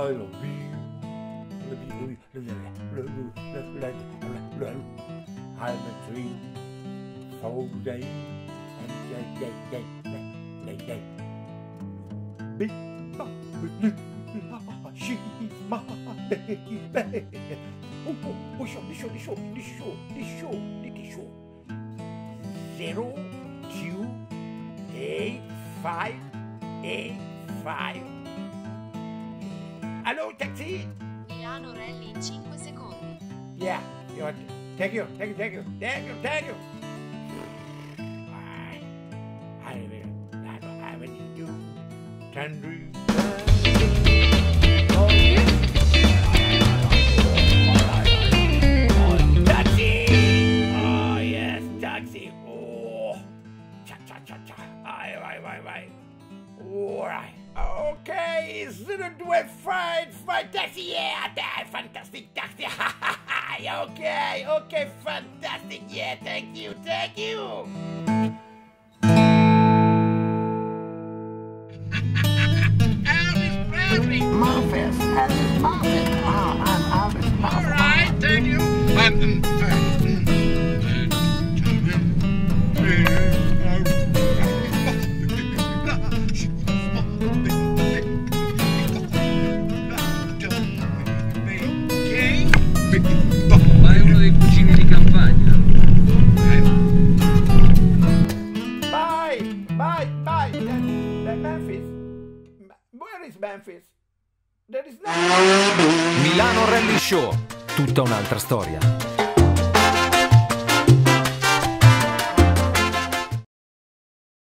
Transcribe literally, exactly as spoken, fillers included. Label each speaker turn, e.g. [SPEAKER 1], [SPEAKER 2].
[SPEAKER 1] I love you. Love you, love you, love you, love you, love you, love you. I'm a tree so day and day, day, day, day, day, day. Big Mama, she's my baby. Oh, oh, oh, show, this show, this show, this show, this show, this show. Zero, two, eight, five, eight, five. Hello, taxi.
[SPEAKER 2] Milano Rally in cinque secondi.
[SPEAKER 1] Yeah, you want, thank you, thank you, thank you, thank you, thank you. I, I will, I don't have any you. Tender. Taxi! Oh yes, taxi. Oh, cha cha cha cha. Vai, vai, vai, vai. Alright. Okay, zero due five five taxi. Yeah, that fantastic taxi. Okay, okay, fantastic. Yeah, thank you, thank you.
[SPEAKER 3] Muffins, Elvis Muffins. Oh, I'm Elvis Muffins.
[SPEAKER 4] All right, thank you. Um, um,
[SPEAKER 5] Ma è uno dei cugini di campagna.
[SPEAKER 1] Bye, bye, bye. That, that Memphis. Where is Memphis? There is no.
[SPEAKER 6] Milano Rally Show, tutta un'altra storia.